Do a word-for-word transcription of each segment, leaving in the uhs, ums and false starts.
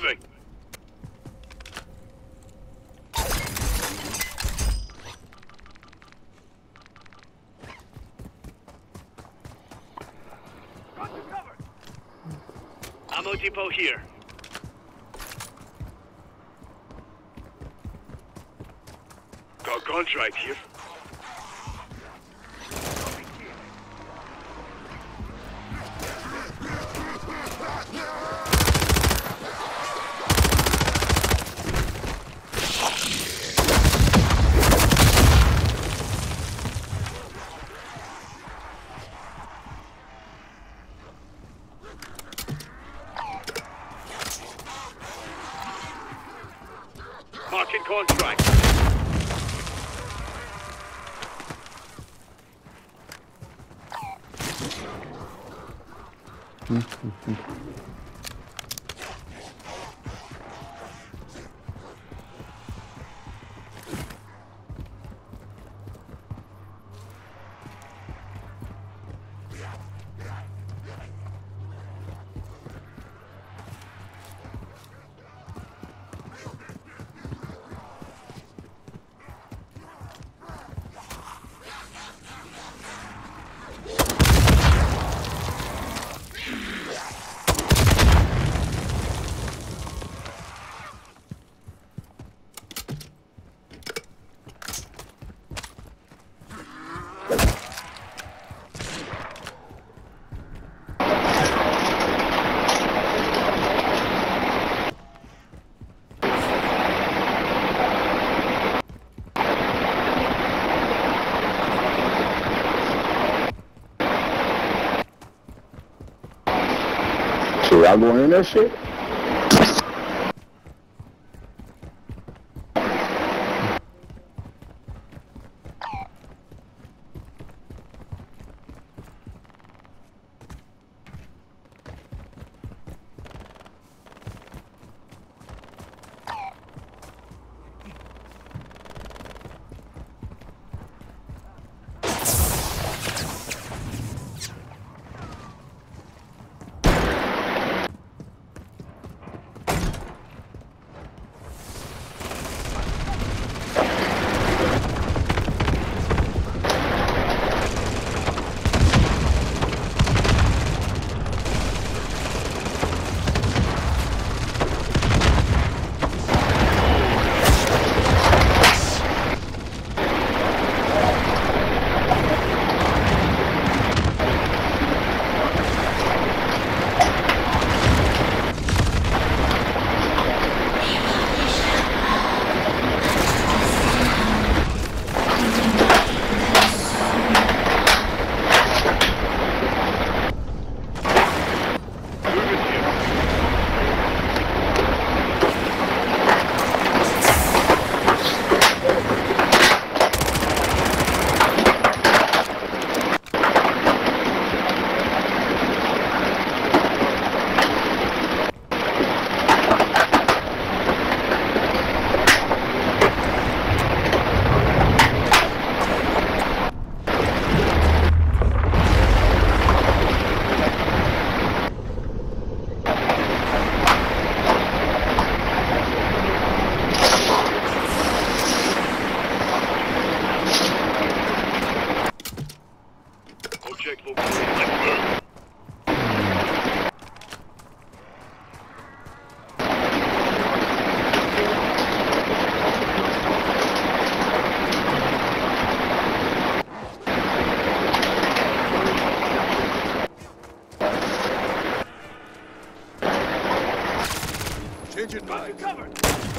moving. Got you covered. Ammo depot here. Got contract here. Marking contract. So y'all going in that shit? Changing mind. Covered.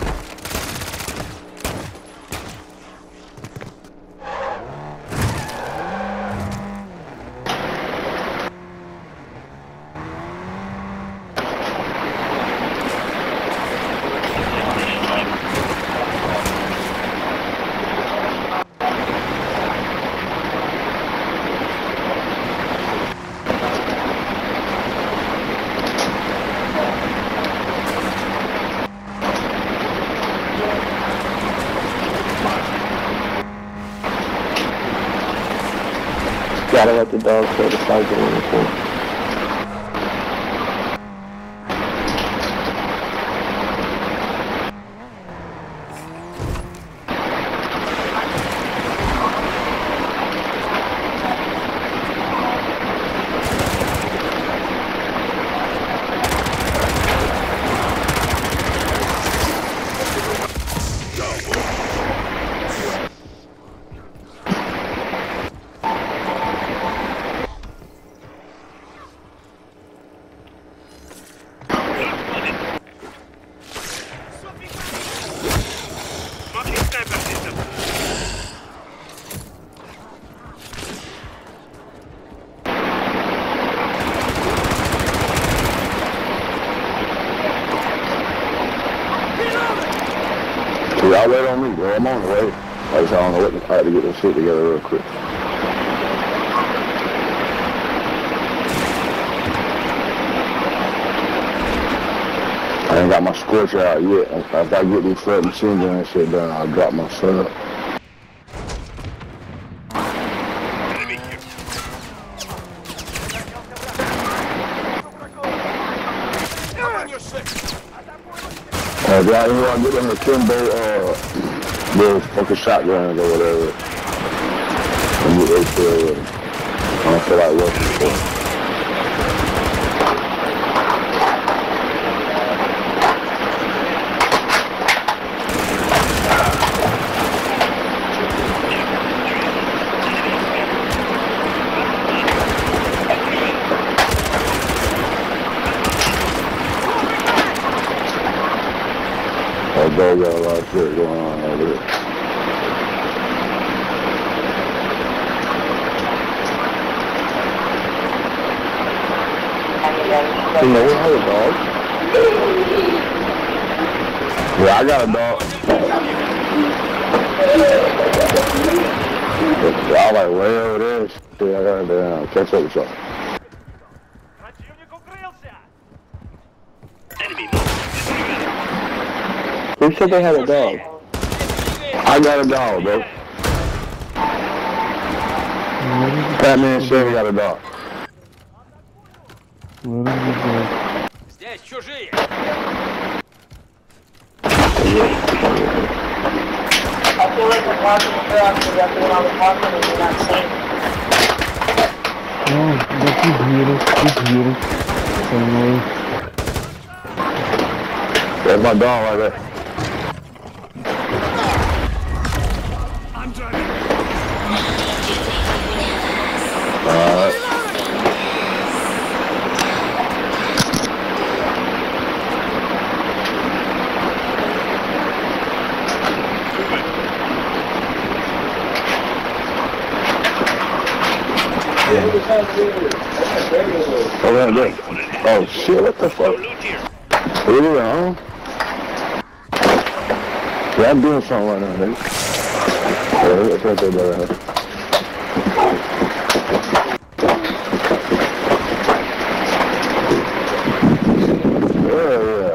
Gotta let the dog kill the sergeant in the pool. Y'all wait on me, bro. I'm on the way. I just don't know what to, I had to get this shit together real quick. I ain't got my scorcher out yet. After I get these flood machine gun and shit done, I'll drop my sub. Uh, y'all you know I get them the Kimbo, uh, little fucking shotguns or whatever. And get those still with them. I don't feel like working for them. Although got a lot of shit going on over there. You know what? I have a dog. Yeah, I got a dog. Y'all like way over there. Shit, I gotta damn catch up with y'all. Who said they had a dog? I got a dog, bro. Batman said he got a dog. Здесь чужие. I feel like I'm walking around because I'm doing all the walking and you're not saying it. Oh, that's his hero, his hero. There's my dog right there. I'm driving. Alright. Oh, right there. Oh shit, what the fuck? What are you on? Yeah, I'm doing something right now, nigga. Yeah, it's right there, brother. Yeah,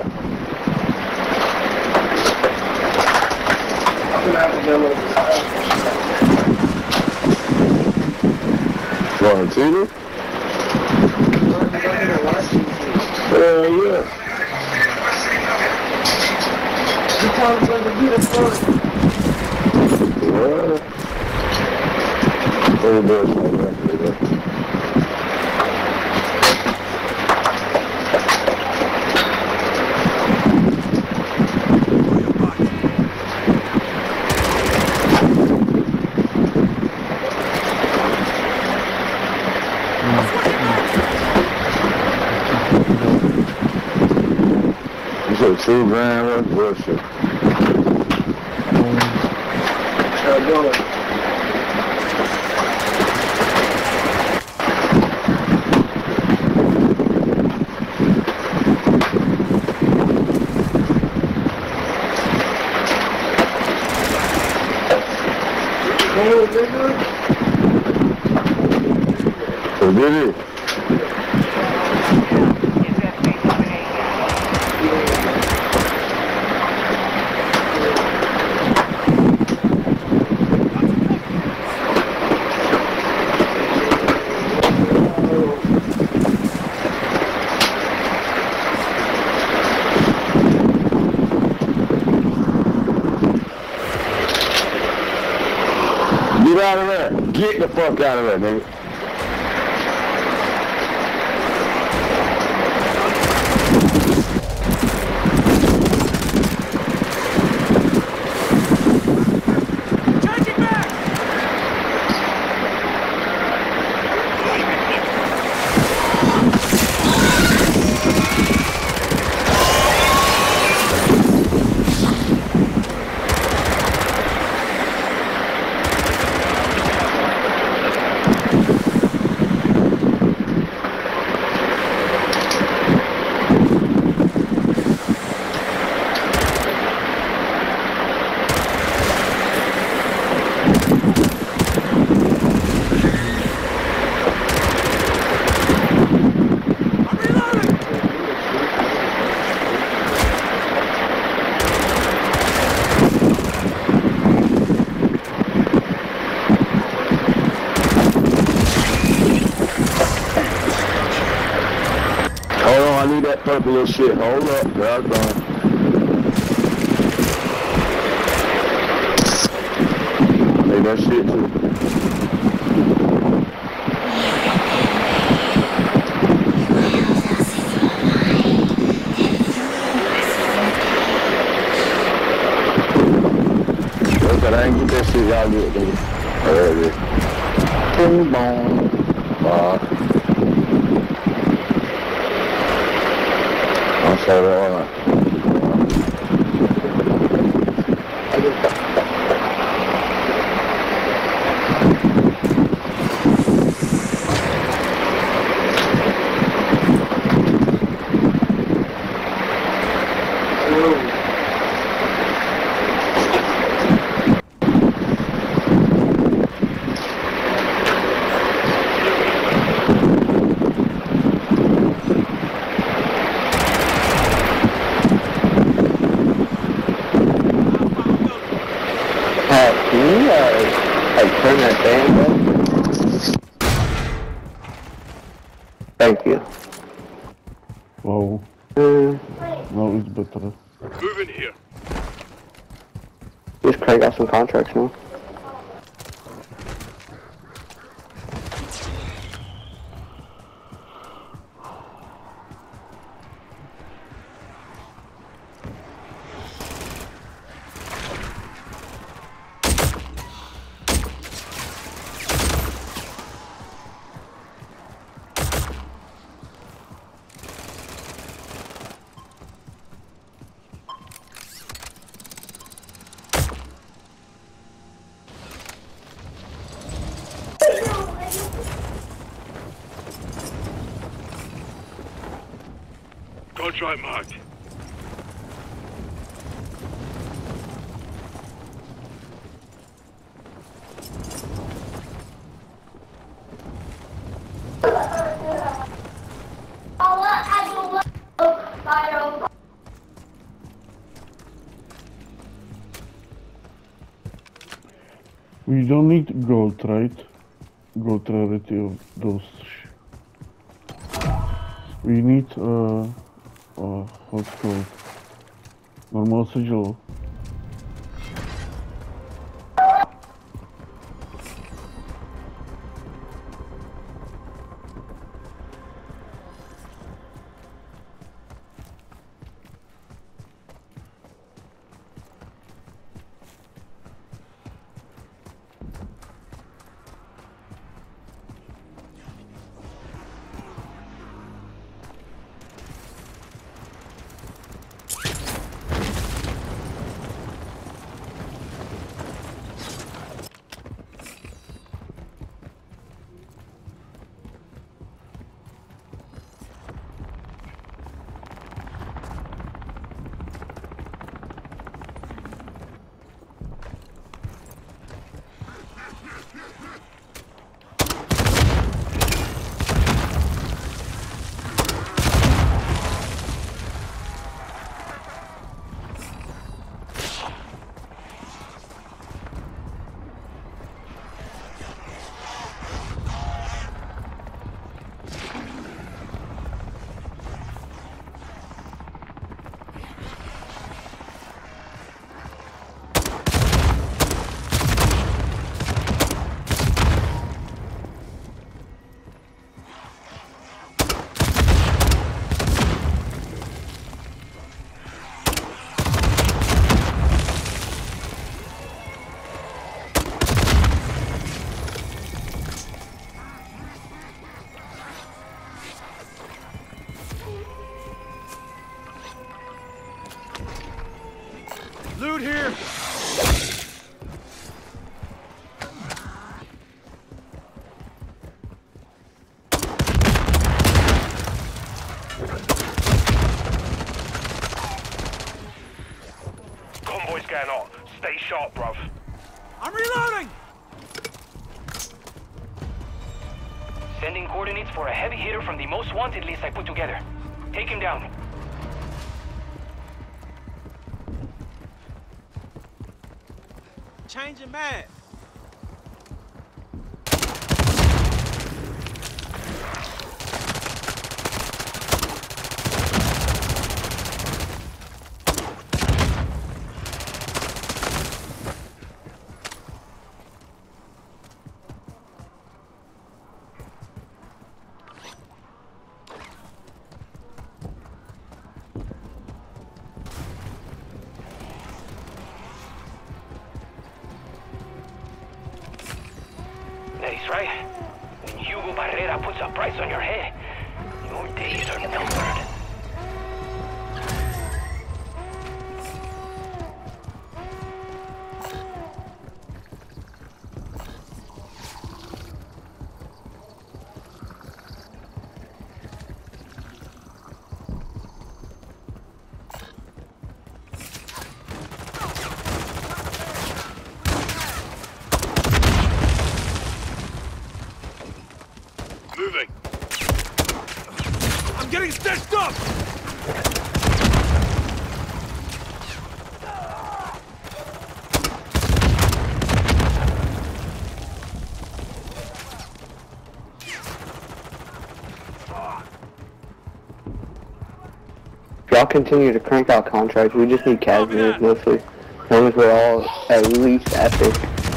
yeah. Going to T V? Hell yeah. What? Everybody's like that. You said two grand, what bullshit? How you doing? So did it? Get out of there. Get the fuck out of there, nigga. Changing back. Hold on, I need that purple little shit. Hold up. There I go. Need that shit too. I ain't get that shit, y'all get it, baby. There it is. Boom, boom. Uh, I'm sorry, all right. Turn that fan on. Thank you. Wow. Uh, Now it's better. Move in here. just crank out some contracts now. Contract marked. We don't need gold, right? Gold rarity of those. We need uh, uh what's called normal sigil. Loot here! Convoy's going on. Stay sharp, bruv. I'm reloading! Sending coordinates for a heavy hitter from the most wanted list I put together. Take him down. Changing mad. right? When Hugo Barrera puts a price on your head, your days are numbered. Moving. I'm getting stitched up! If y'all continue to crank out contracts, we just need casuals mostly. As long as we're all at least epic.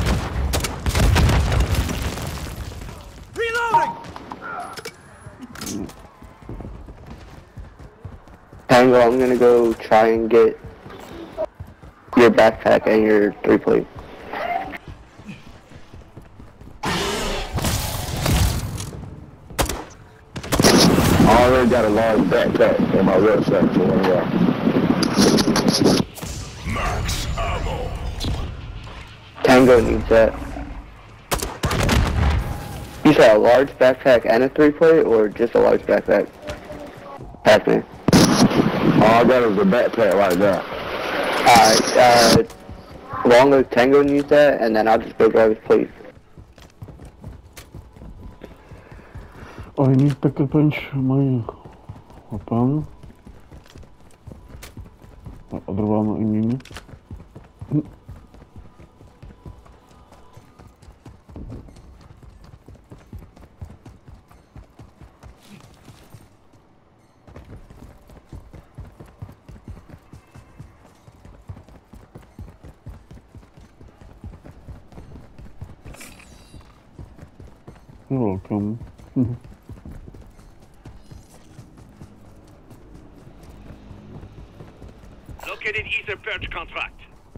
Reloading! Tango, I'm gonna go try and get your backpack and your three plate. I already got a large backpack in my rucksack for one guy. Max ammo. Tango needs that. You said a large backpack and a three plate, or just a large backpack? Pac-Man. All I got is a backpack right now. Alright, uh, long as Tango needs that, and then I'll just go grab his plate. I need to punch my weapon. The other one in unit. You're welcome. Located Ether Perch contract.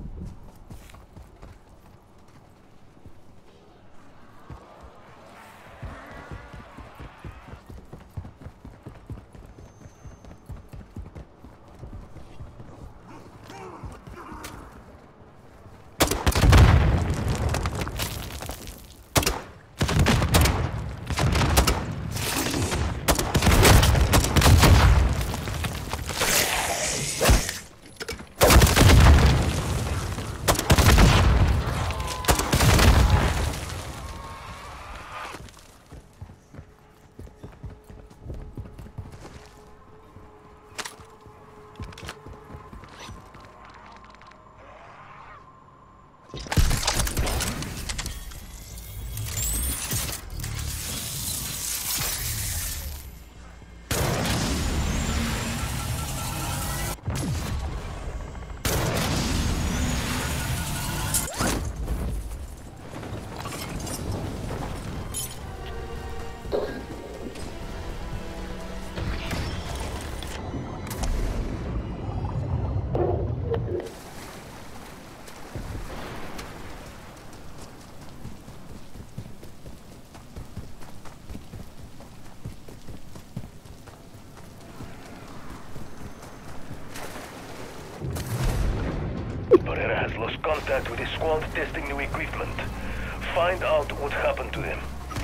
Barrera has lost contact with his squad testing new equipment. Find out what happened to him.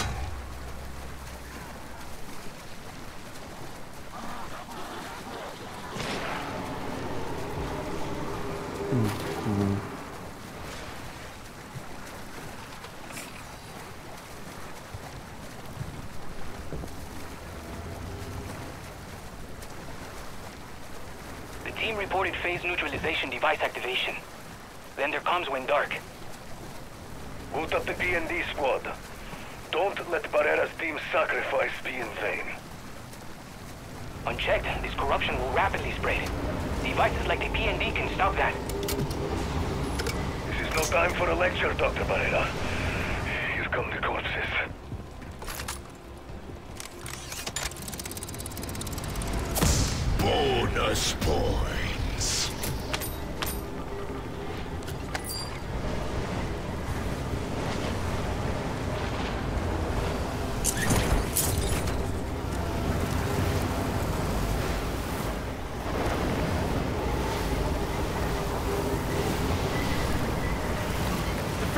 Mm-hmm. The team reported phase neutralization device activation. Then their comms went dark. Boot up the P and D squad. Don't let Barrera's team's sacrifice be in vain. Unchecked, this corruption will rapidly spread. Devices like the P and D can stop that. This is no time for a lecture, Doctor Barrera. Here come the corpses. Bonus points.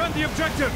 Defend the objective!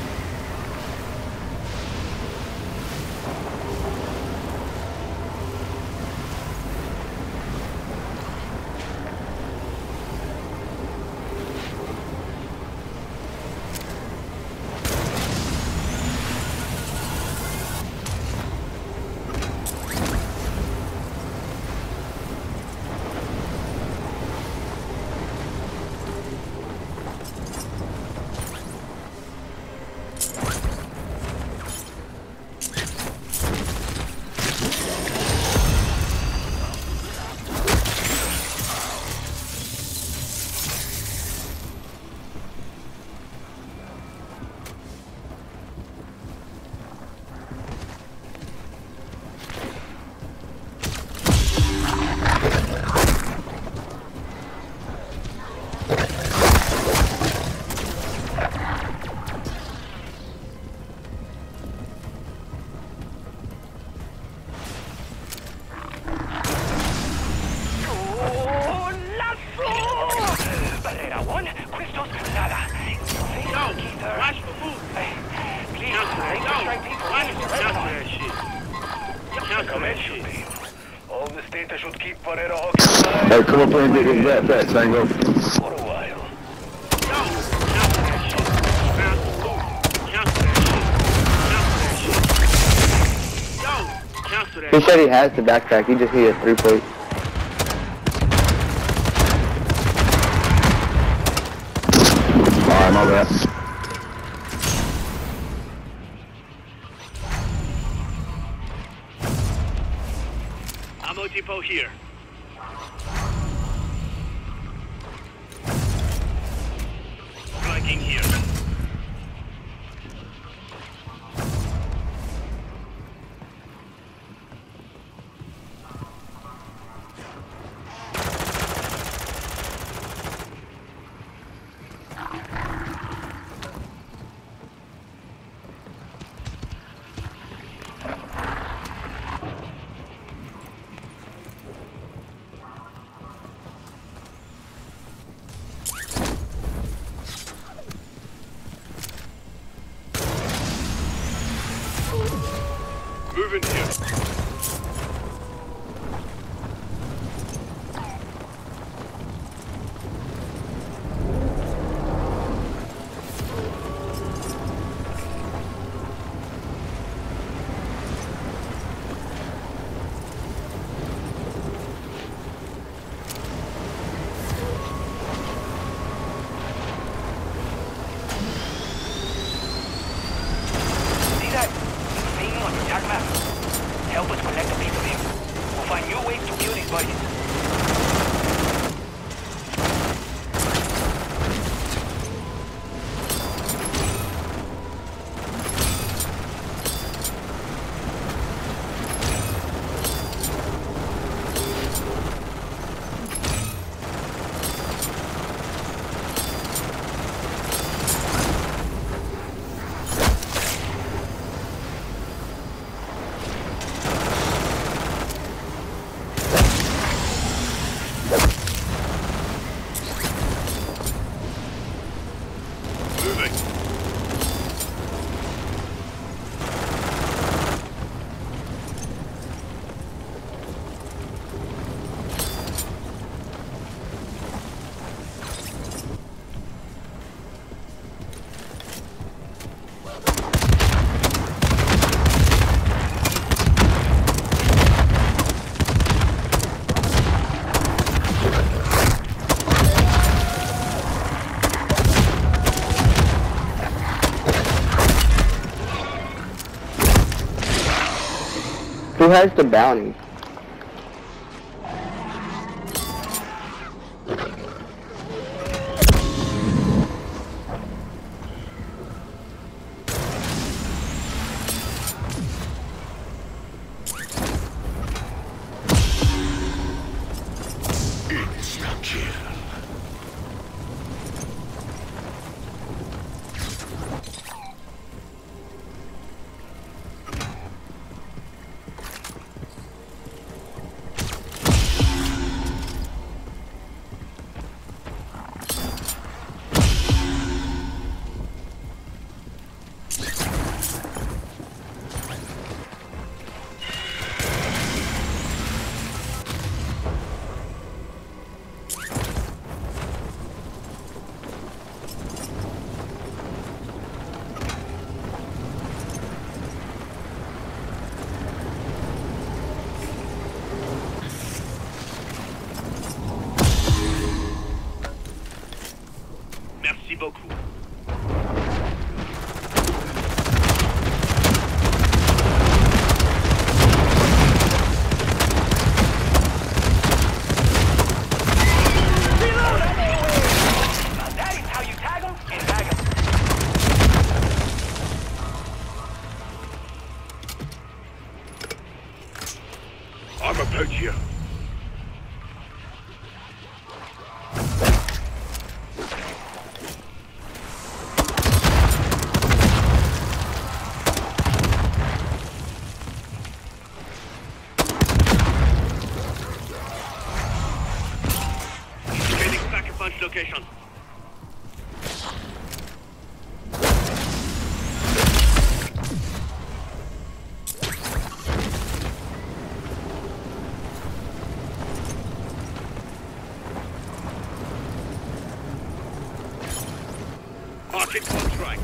All this data should keep Barrera occupied. Hey, come up here and get his backpack, Tango. For a while. He said he has the backpack, he just needed three plate. Alright, my bad. Ammo depot here. Striking here. Moving here. See that thing on your attack map? Help us collect a piece of him. We'll find new ways to kill these buddies. Moving. Who has the bounty? location. Marking contract.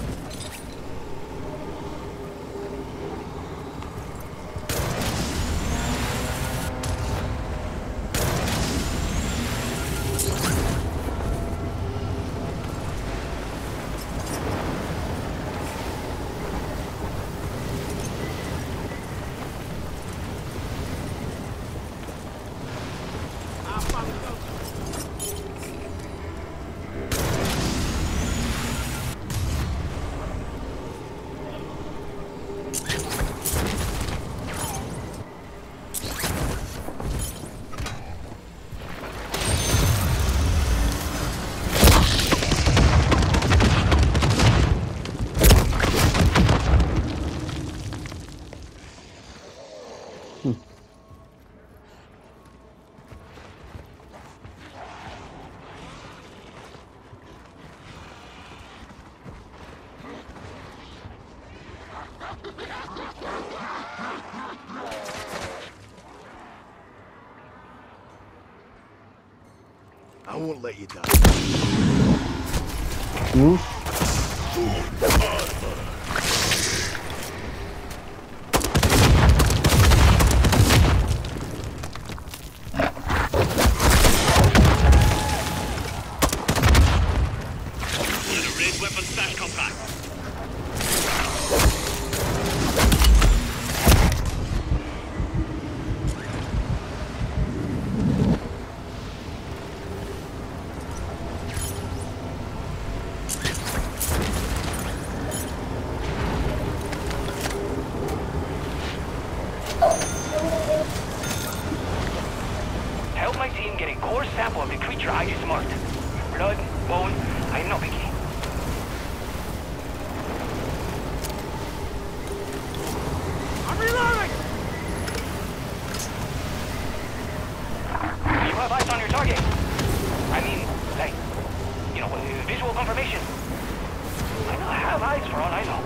I won't let you die. Hmm? Red weapon stash compact. Help my team get a core sample of the creature I just marked. Blood, bone, I'm not picky. I'm reloading! You have eyes on your target. I mean, like, you know, uh, visual confirmation. I know I have eyes for all I know.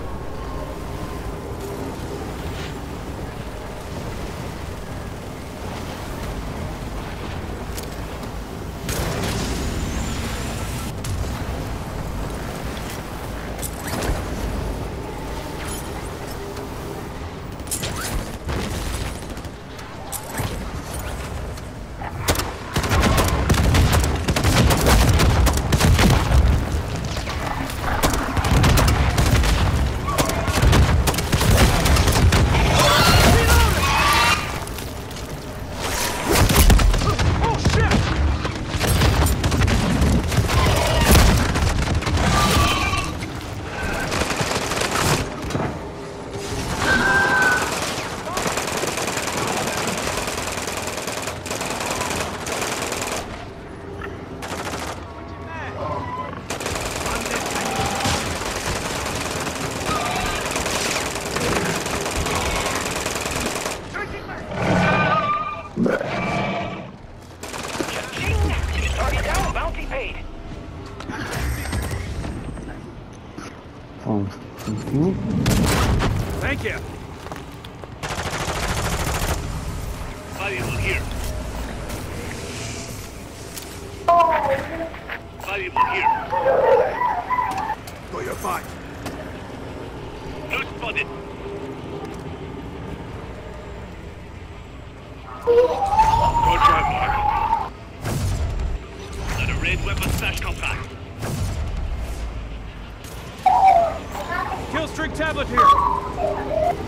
Target down, bounty paid. Oh, thank you. Thank you. Valuable here. Valuable here. Oh, you're fine. No spotted. Contract mark. And a red weapon stash compact. Kill streak tablet here.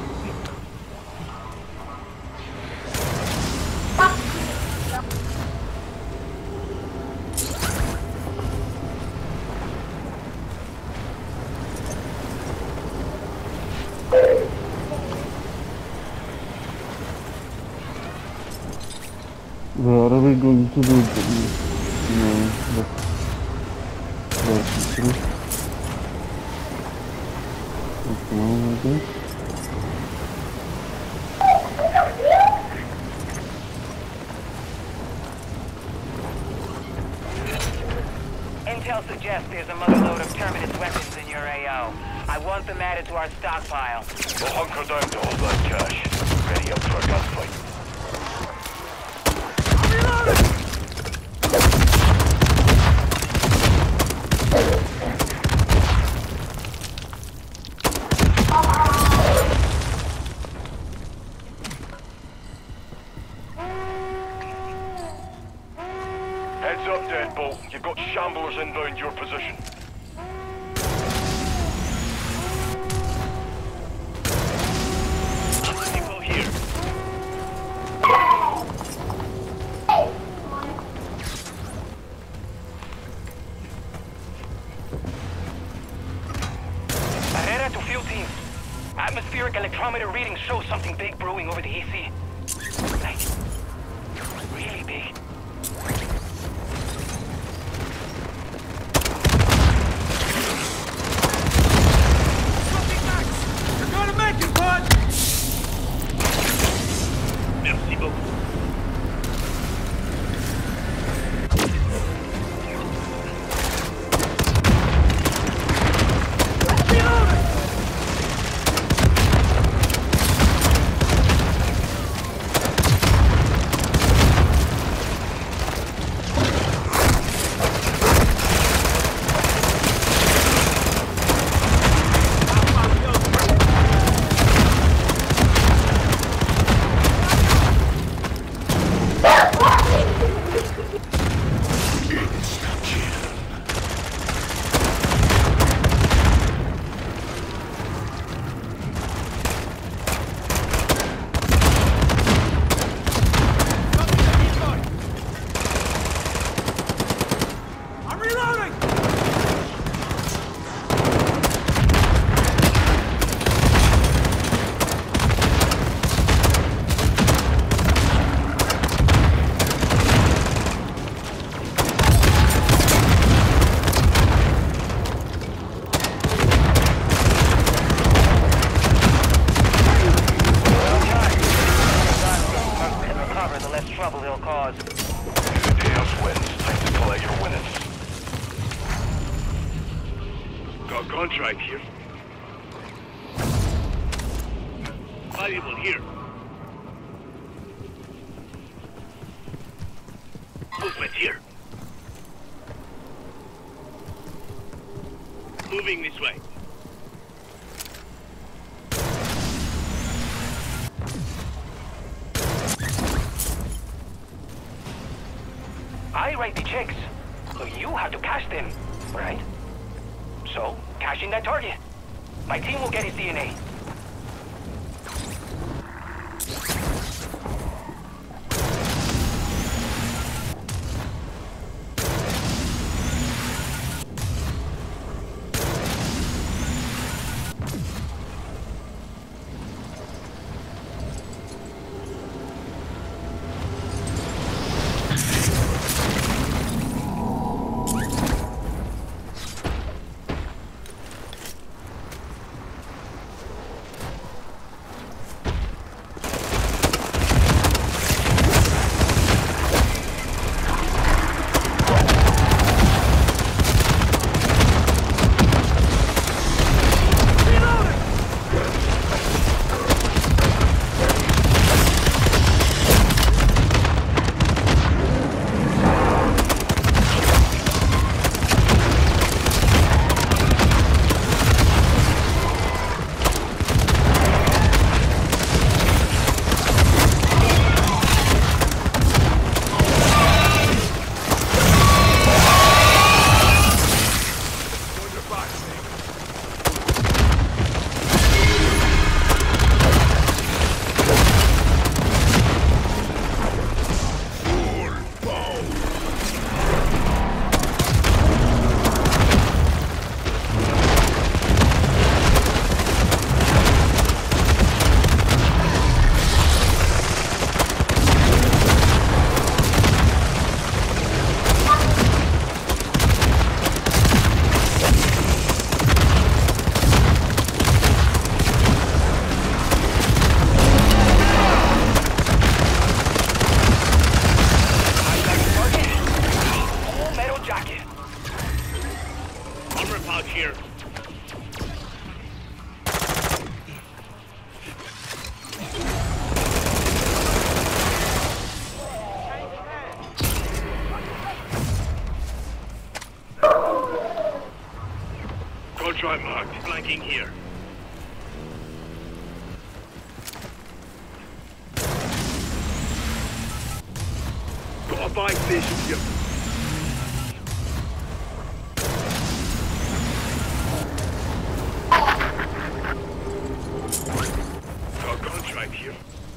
Where are we going to do the, no, the, the, the, I guess. intel suggests there's a motherload of Terminus weapons in your A O. I want them added to our stockpile. We'll hunker down to hold that cash. Ready up for a gunfight. Heads up, Deadbolt. You've got shamblers inbound your position. People here. Barrera to field teams. Atmospheric electrometer readings show something big brewing over the A C. Like, really big. Merci beaucoup. Contract here. Valuable here. Movement here. Moving this way. I write the checks, so you have to cash them, right? So, cashing that target. My team will get his D N A. Try marked. Flanking here. Got a buy station here. Got a contract here.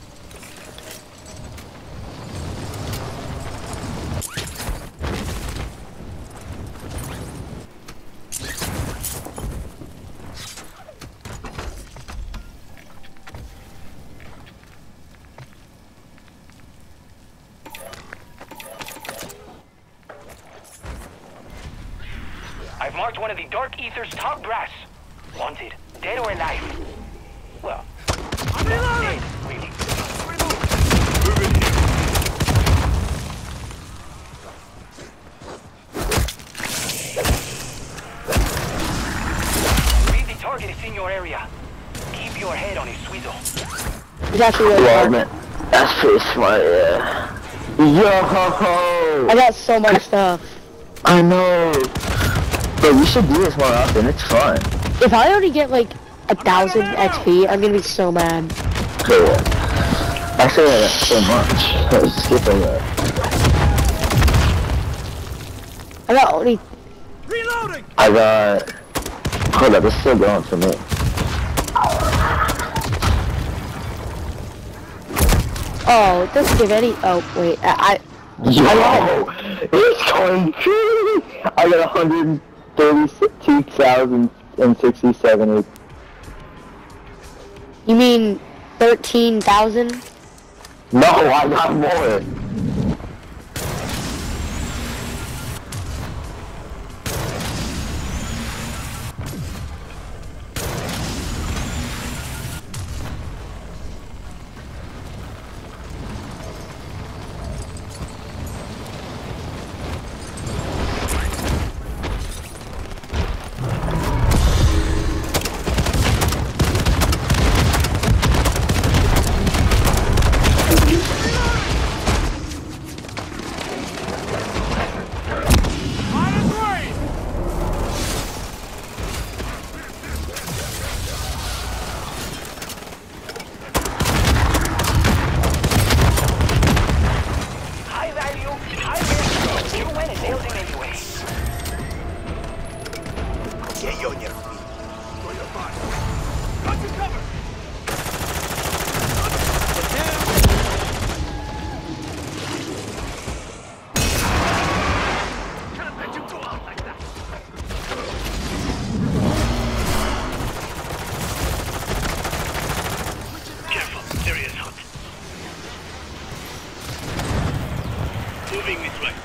I've marked one of the Dark Ether's top brass. Wanted, dead or alive. Well, I'm reloading! dead, really. Moving here. Read the target is in your area. Keep your head on a swivel. It's actually really Yeah, hard. man. That's pretty smart, yeah. Yo! I got so much stuff. I know. But we should do this more often. It's fun. If I already get like a thousand X P, I'm gonna be so mad. Cool. I say that so much. Let's skip over that. I got only. Reloading! I got... Hold up, it's still going for me. Oh, it doesn't give any. Oh wait, I. Yo! It's going crazy! I got one hundred thirty-two thousand sixty-seven. You mean thirteen thousand? No, I got more. On his way! High value, high risk. You win a nails him anyway. Get you on your feet. Go your back. Got you covered! Can't let you go out like that. Careful. There he is, Hunt. Moving this way.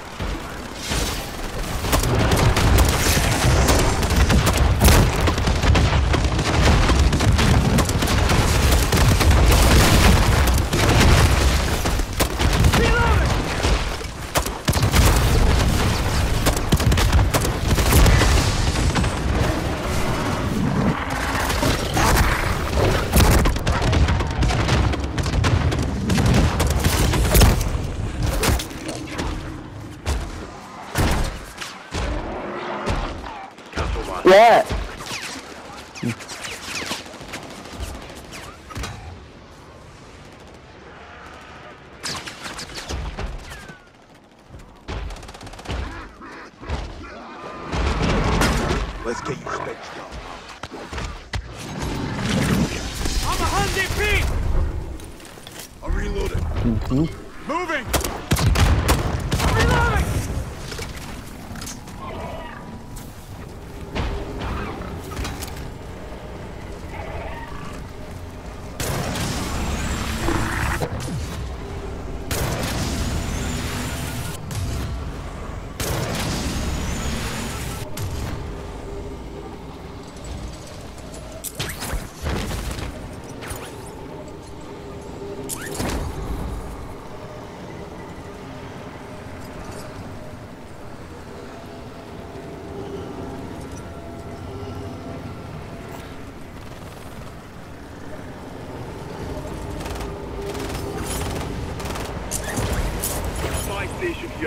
Yeah. Let's get you stretched out. I'm a Hyundai P! I'm reloading. Mm-hmm. Moving! I'm reloading! Spy station here.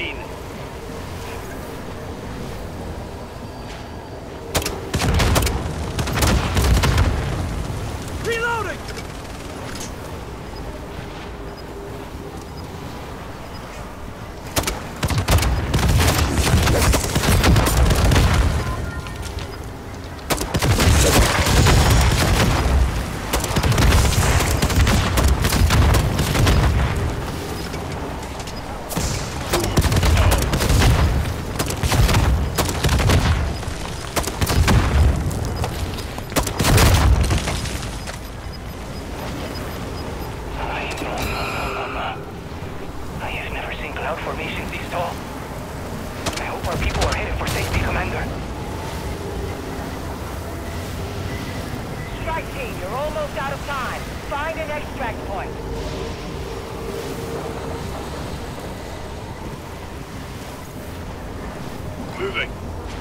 in. Reloading! You're almost out of time. Find an extract point. Moving.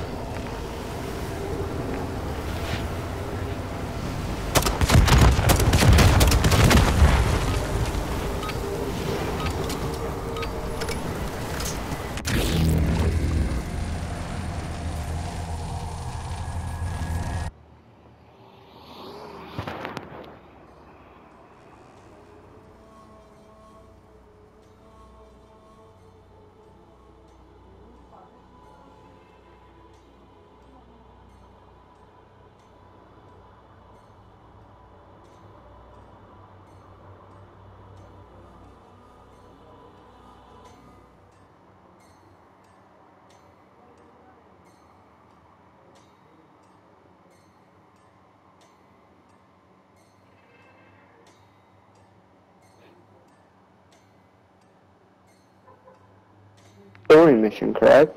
Story mission, correct?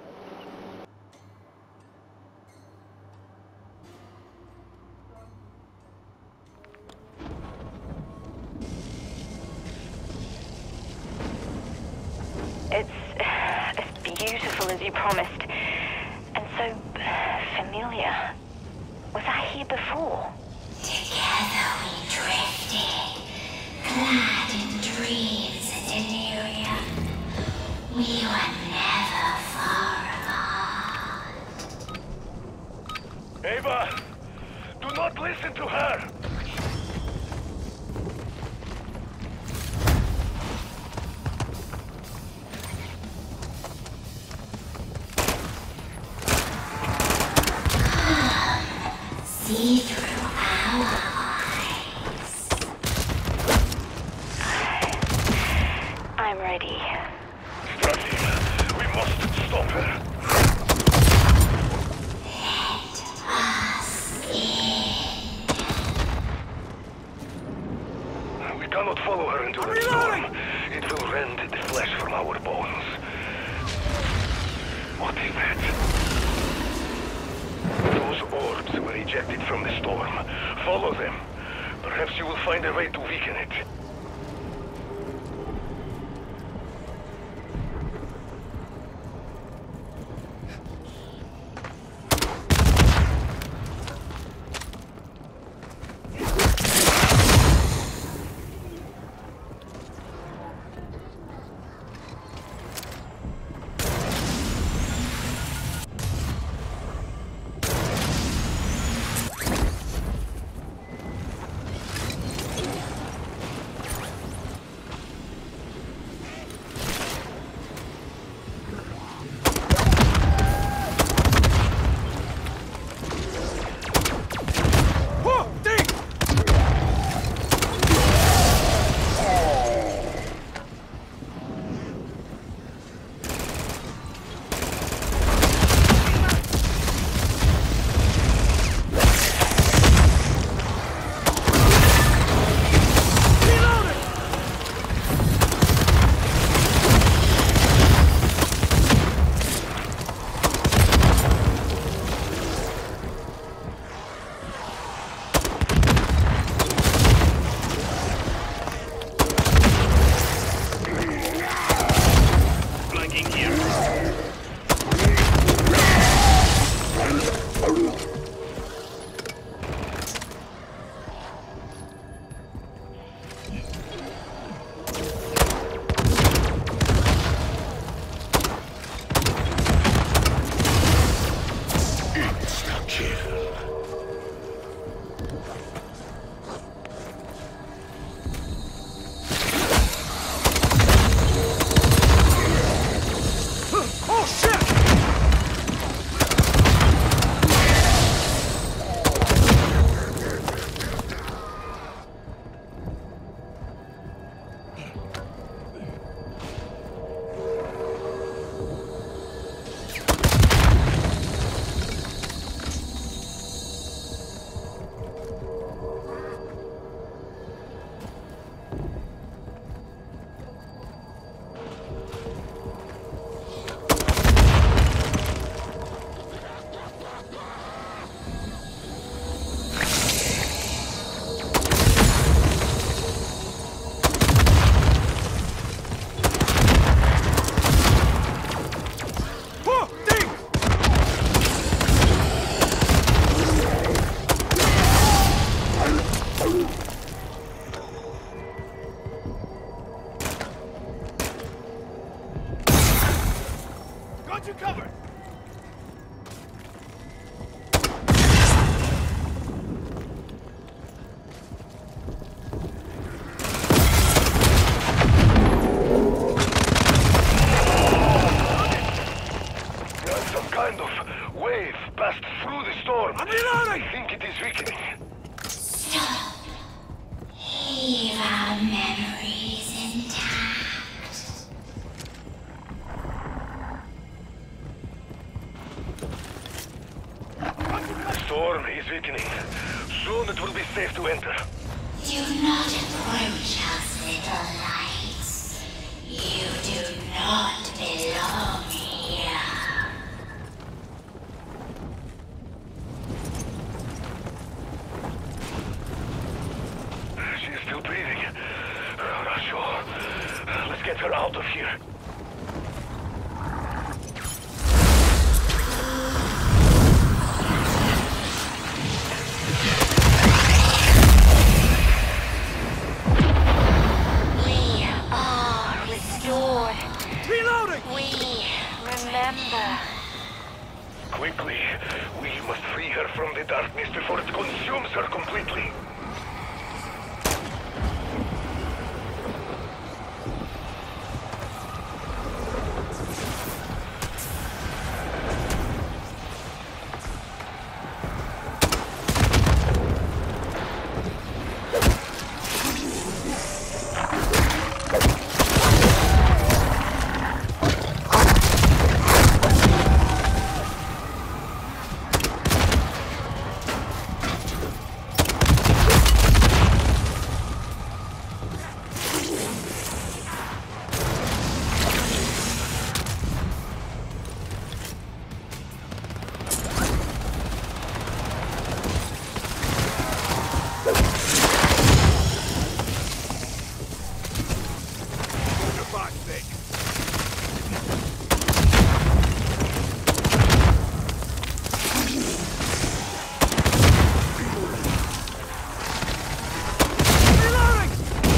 It's as beautiful as you promised, and so familiar. Was I here before? Together we drifted, clad in dreams and delirium. We were never far apart. Ava! Do not listen to her! See through our eyes. I'm ready. Strati, we must stop her. Let us in. We cannot follow her into the storm. It will rend the flesh from our bones. What is that? Those orbs were ejected from the storm. Follow them. Perhaps you will find a way to weaken it. Got you covered! There's some kind of wave passed through the storm. I'm reloading! I think it is weakening. Stop. Leave our memories intact. The storm is weakening. Soon it will be safe to enter. Do not approach us, little lights. You do not belong here. She is still breathing. Not sure. Let's get her out of here. We are restored. Reloading! We remember. Quickly, we must free her from the darkness before it consumes her completely. Your back, Vic. Reloading!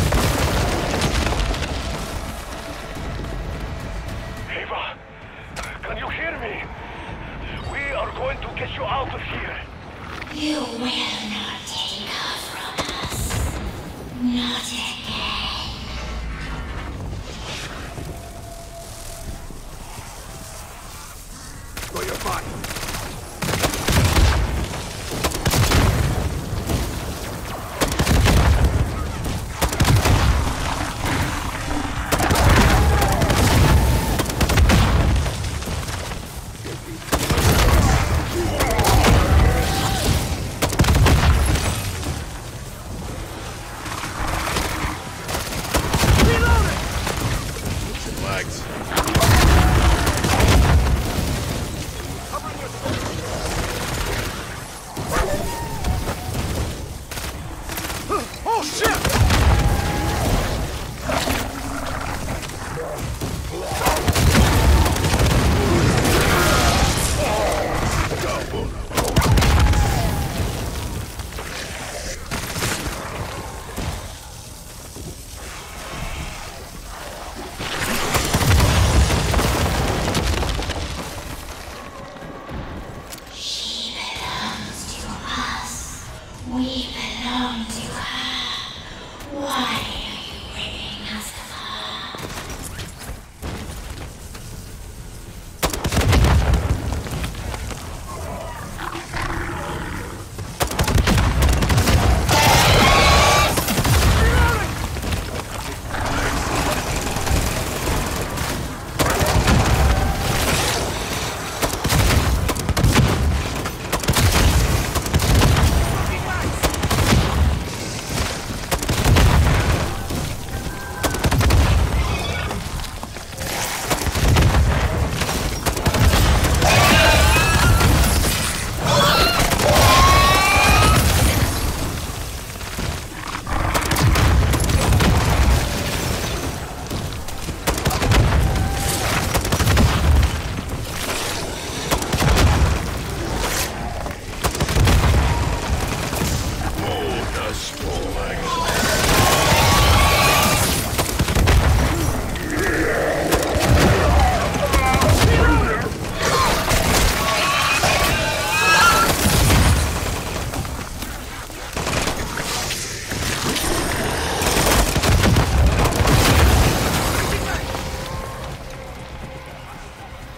Ava, can you hear me? We are going to get you out of here. You will not take her from us. Not again. Got your back.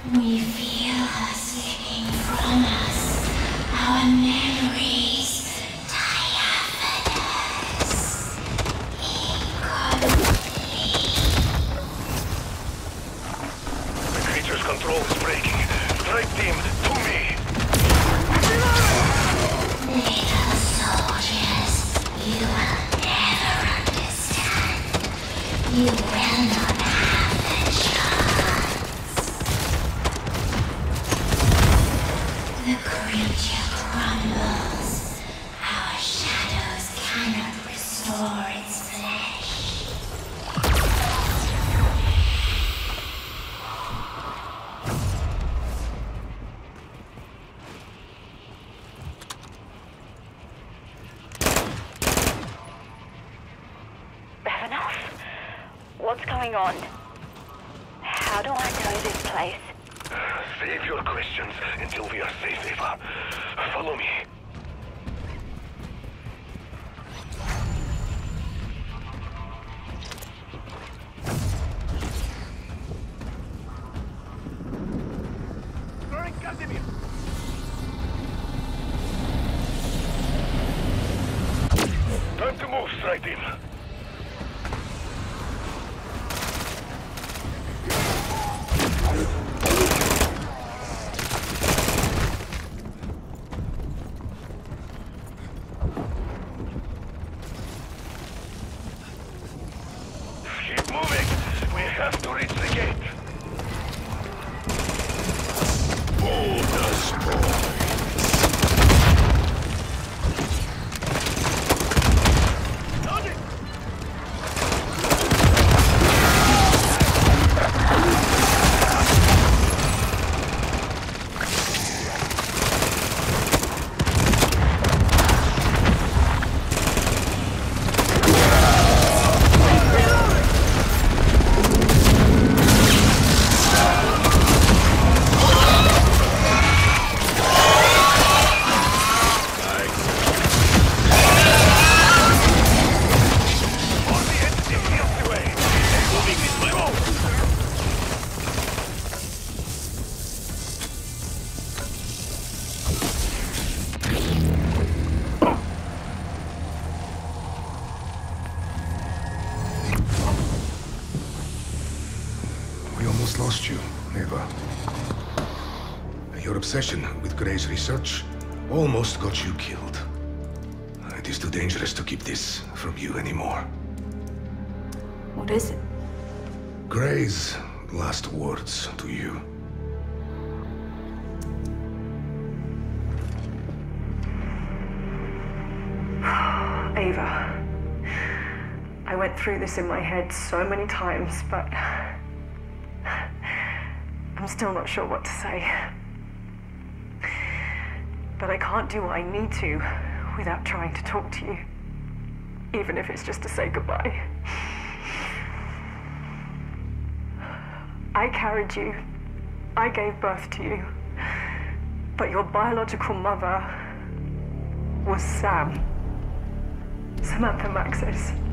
We feel her slipping from us. Our memories diaphanous. Incomplete. The creature's control is breaking. Strike team, to me! Little soldiers, you will never understand. You will not have the chance. The creature crumbles. Our shadows cannot restore its flesh. Enough. What's going on? How do I know this place? Save your questions until we are safe, Eva. Follow me. Throwing Casimir. Time to move, strike team. Keep moving. We have to reach the gate. Bonus points. Lost you, Eva. Your obsession with Gray's research almost got you killed. It is too dangerous to keep this from you anymore. What is it? Gray's last words to you. Ava. I went through this in my head so many times, but I'm still not sure what to say. But I can't do what I need to without trying to talk to you. Even if it's just to say goodbye. I carried you. I gave birth to you. But your biological mother was Sam. Samantha Maxis.